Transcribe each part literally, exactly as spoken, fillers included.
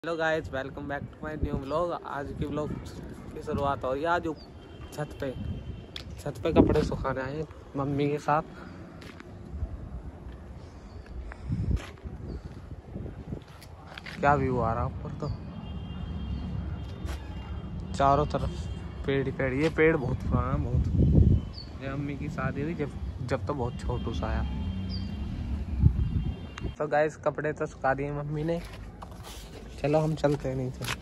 Hello guys, welcome back to my new vlog. आज की vlog की शुरुआत हो रही है। आज छत पे छत पे कपड़े सुखाने आए मम्मी के साथ। क्या व्यू आ रहा है ऊपर, तो चारों तरफ पेड़ ही पेड़। ये पेड़ बहुत पुराना है, बहुत। ये मम्मी की शादी हुई जब जब तो बहुत छोटू सा आया। तो गाइस कपड़े तो सुखा दिए मम्मी ने। चलो हम चलते हैं नीचे।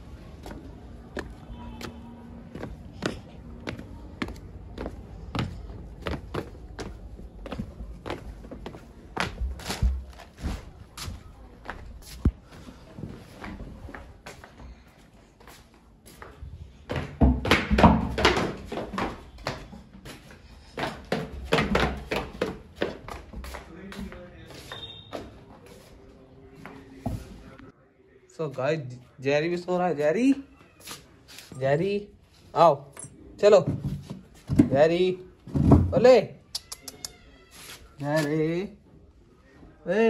तो गाइस जेरी भी सो रहा है। जेरी जेरी आओ, चलो जेरी, बोले जेरी। ए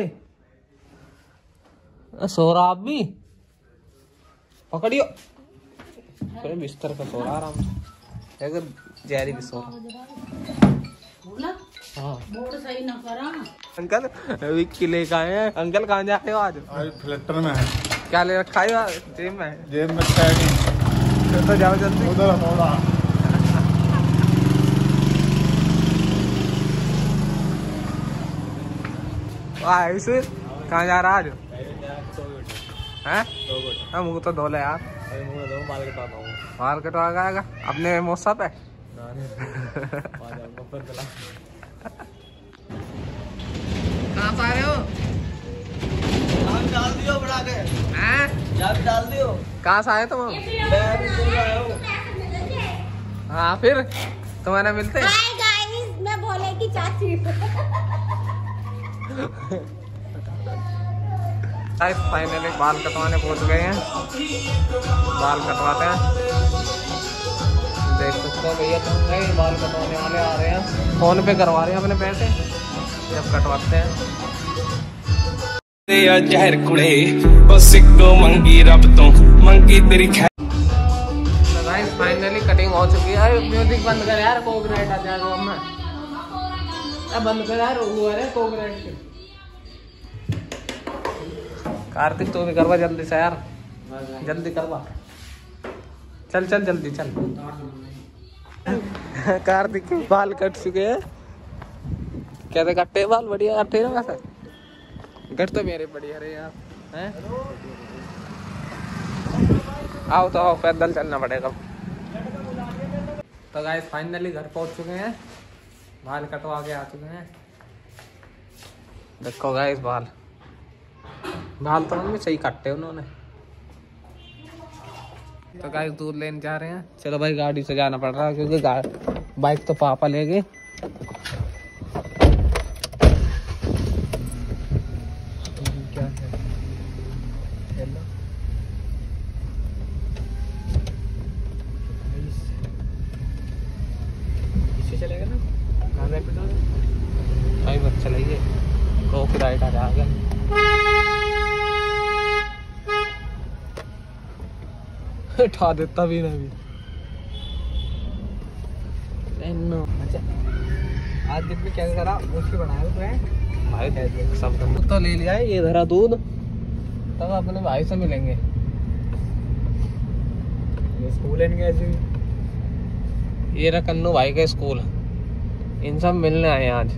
सो रहा आप भी? पकड़ियो। फिर बिस्तर पे सो रहा आराम से। अगर जेरी भी सो रहा। हाँ सही ना करा। अंकल विक्की लेकर आए हैं। अंकल कहाँ जा रहे हो आज? आज फ्लैटर में है। क्या ले रखा है? जेब में। जेब में टैग। तो जाओ जल्दी। उधर थोड़ा ऐसे कहाँ जा रहा आज? हैं? हाँ मुँह तो धो ले यार। बाल कटवाता हूँ। बाल कटवा जाएगा अपने मौसा पे। कहाँ से आ रहे हो? डाल दियो बड़ा के। हैं? चाबी डाल दियो। कहाँ से आए तुम? हाँ फिर तुम्हारे मिलते। हाय गाइस, मैं भोले की चाची। गाइस फाइनली बाल कटवाने पहुंच गए हैं। बाल कटवाते हैं। देख सकते हो भैया तुम गए बाल कटवाने वाले आ रहे हैं। फोन पे करवा रहे हैं अपने पैसे। जब कटवाते हैं जहर कुड़े सिक्को मंगी रब तो मंगी तेरी खैर। तो गाइस फाइनली कटिंग हो चुकी है। म्यूजिक बंद कर यार, कॉपीराइट आ जाएगा हमें। अब बंद कर यार, हुआ है कॉपीराइट। कार्तिक तू भी करवा जल्दी से यार, जल्दी करवा। चल चल जल्दी चल। कार्तिक के बाल कट चुके हैं। कैसे कट्टे बाल? बढ़िया कट्टे ना वैसे। कट तो मेरे बढ़िया रहे यार। हैं? आओ तो आओ, पैदल चलना पड़ेगा। तो गाइस फाइनली घर पहुंच चुके हैं। बाल कटवा के आ चुके हैं। देखो गाइस बाल बाल तो मम्मी सही काटे उन्होंने। तो गाइस दूध लेने जा रहे हैं। चलो भाई गाड़ी से जाना पड़ रहा है क्योंकि बाइक तो पापा ले गए। क्या है? हेलो इससे चलेगा ना? कहाँ से भाई बस चलाइए। कॉपीराइट आ जाएगा। उठा देता भी नहीं। अच्छा आज दिन में क्या करा? उसकी बनाया तो है भाई। सब तो ले लिया है। ये धरा दूध, तब अपने भाई से मिलेंगे। ये स्कूल है कैसे? ये रहा कन्नू भाई का स्कूल। इन सब मिलने आए आज।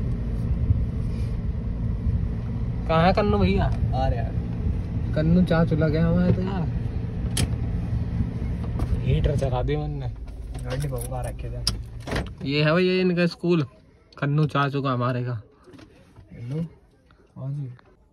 कहाँ है कन्नू भैया? आ रहे यार। कन्नू चाचू लगे हमारे तो यार। हीटर चला दी मैंने। गाड़ी भगा रखे थे। ये है भाई, ये इनका स्कूल। कन्नू चाचू का हमारे का। हेलो हाँ जी।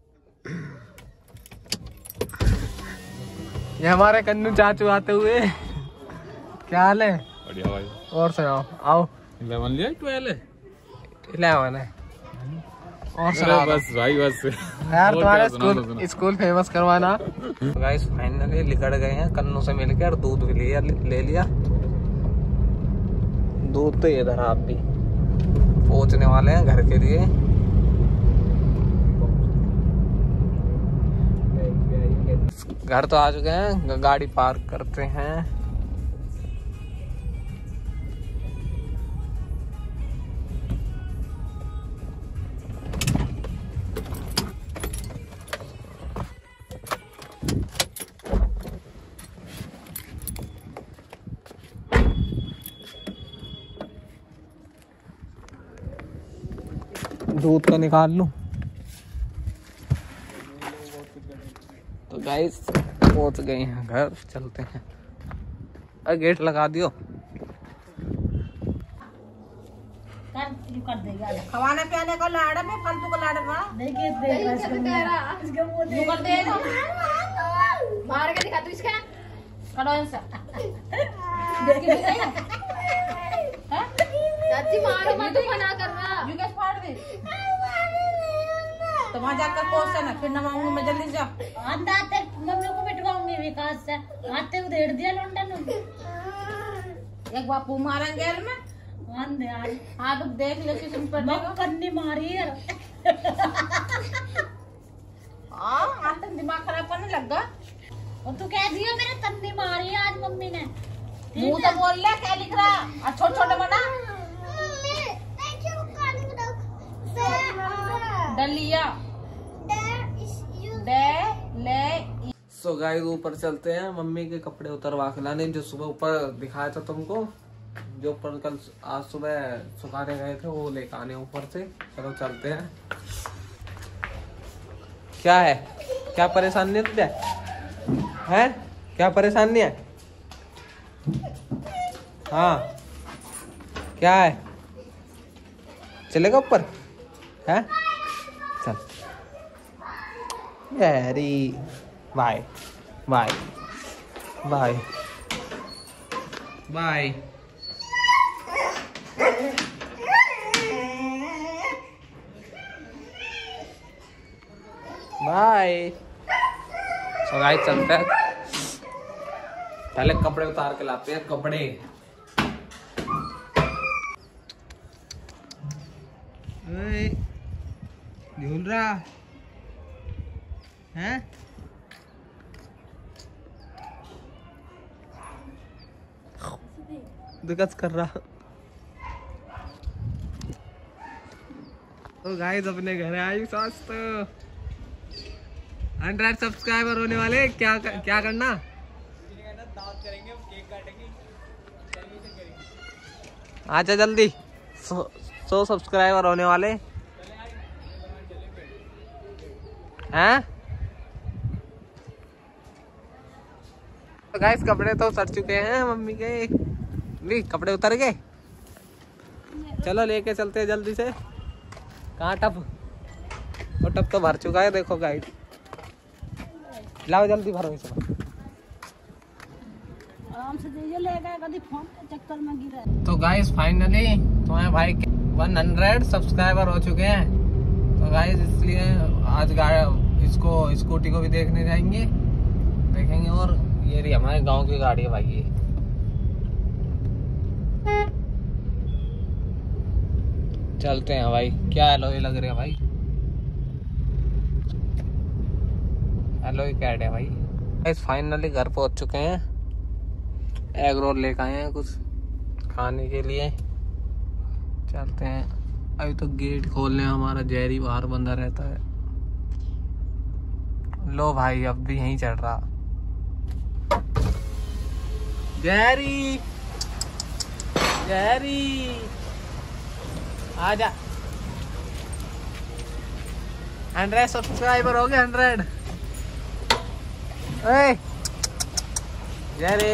ये हमारे कन्नू चाचू आते हुए। क्या हाल है? बढ़िया भाई। और सुनाओ। आओ। इलेवन लिया ट्वेल्व है? इलेवन है। और सुनाओ बस भाई बस यार, तुम्हारे स्कूल स्कूल फेमस करवाना। गाइस फाइनली निकल गए हैं कन्नू से मिलकर। दूध भी लिया ले लिया। दूध तो इधर आप भी पहुंचने वाले हैं घर के लिए। घर तो आ चुके हैं, गाड़ी पार्क करते हैं। दूध का निकाल लूं। तो गाइस पहुंच गए हैं घर, चलते हैं। अरे गेट लगा दियो। कर देगा खवाने पियाने का लाड़ में फालतू का लाड़ ना देखिए देख इसको कर देगा मार के दिखा तू इसका करो ऐसा देख के दिखाया हां चाची मारो मत तू मना कर रहा यू कैसे फाड़ दे तो वहां जाकर कोस है ना फिर ना मांगू मैं जल्दी जा अंधा तक मम्मी को पिटवाऊंगी विकास से आते को देड़ दिया लोंडा ने एक बापू मारेंगे में मान दे आज हाँ तो देख ले किसी पर कन्नी मारी है हाँ आज तक दिमाग खराब करने लग गया और तू कह दिया मेरे तन्नी मारी है आज मम्मी ने मुंह तो बोल ले क्या लिख रहा और छोटे छोटे बना डलिया दे ले सो गाइस ऊपर चलते हैं, मम्मी के कपड़े उतरवा के लाने जो सुबह ऊपर दिखाया था तुमको, जो ऊपर कल आज सुबह सुखाने गए थे वो लेकर आने ऊपर से। चलो चलते हैं। क्या है, क्या परेशानी है तुझे? है क्या परेशानी है? हाँ क्या है, चलेगा ऊपर है? चल यारी bye bye bye bye. Bye. So guys चलते हैं, पहले कपड़े उतार के लाते हैं। कपड़े झूल रहा है दिक्कत कर रहा। तो गाइस अपने घर आई सास तो हंड्रेड सब्सक्राइबर होने वाले, क्या क्या करना? आजा जल्दी, सौ, सौ सब्सक्राइबर होने वाले हैं। तो गाइस कपड़े तो उतर चुके हैं मम्मी के, भी कपड़े उतर गए। चलो लेके चलते हैं जल्दी से। कहाँ टप? वो टप तो भर चुका है, देखो गाइस। लाओ जल्दी भरो इसमें। आराम से दीजिए, लेगा कभी फोन के चक्कर में गिरा। तो गाइस फाइनली तुम्हारे भाई के हंड्रेड सब्सक्राइबर हो चुके हैं। तो गाइस इसलिए आज गाड़ी इसको स्कूटी को भी देखने जाएंगे, देखेंगे। और ये रही हमारे गांव की गाड़ी है भाई, ये चलते हैं भाई। क्या एलोई लग रही है भाई, एलोई कैट है भाई। गाइस फाइनली घर पहुंच चुके हैं, एग रोल लेकर आए हैं कुछ खाने के लिए। चलते हैं, अभी तो गेट खोलने हमारा जैरी बाहर बंदा रहता है। लो भाई अब भी यहीं चढ़ रहा जैरी। जैरी आजा, हंड्रेड सब्सक्राइबर हो गए, हंड्रेड। जैरी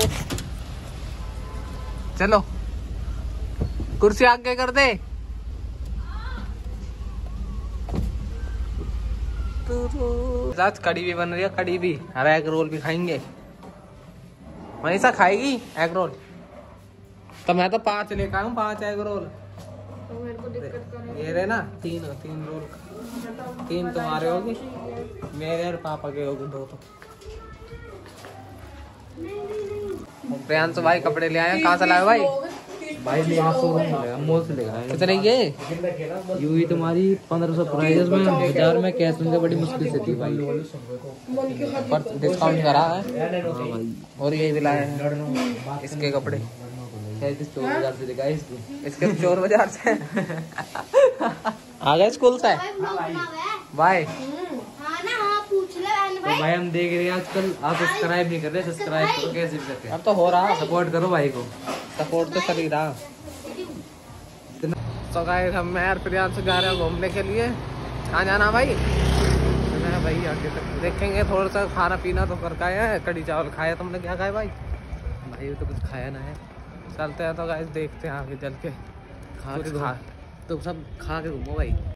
चलो कुर्सी आगे कर दे। आज कड़ी भी बन रही है, कड़ी भी, हरा एग रोल भी खाएंगे। मनीषा खाएगी एग रोल? तो मैं तो पांच लेकर आऊँ, पांच एग रोल। तो मेरे को दिक्कत करने ये रहे ना, तीन तीन रोल, तीन तुम्हारे होगी, मेरे और पापा के होगी दो। तो प्रियांशु भाई कपड़े ले आए, कहाँ से लाए भाई? भाई पाँच सौ रुपये मोल से लेगा कितने ये यू ही तुम्हारी पंद्रह सौ प्राइजेस में हजार में कैश में बड़ी मुश्किल से थी भाई। पर डिस्काउंट करा है हाँ भाई और यही दिलाए हैं इसके कपड़े। चौबीस हजार से लेगा इसको। इसके तो चोर बाजार से आ गए स्कूल से बाय। तो भाई हम देख रहे हैं आजकल आप सब्सक्राइब नहीं कर रहे, सब्सक्राइब करो कैसे भी करके। अब तो हो रहा सपोर्ट करो भाई को। सपोर्ट तो कर ही रहा। तो गाइस हम मैं और प्रियांशु जा रहे हैं घूमने के लिए। कहाँ जाना भाई? मैं भाई आगे तक देखेंगे थोड़ा सा खाना पीना तो कर खाए हैं। कड़ी चावल खाया तुमने, क्या खाया भाई? भाई तो कुछ खाया ना है। चलते हैं तो गाइस देखते हैं आगे चल के खा के खा तो सब खा के घूमो भाई।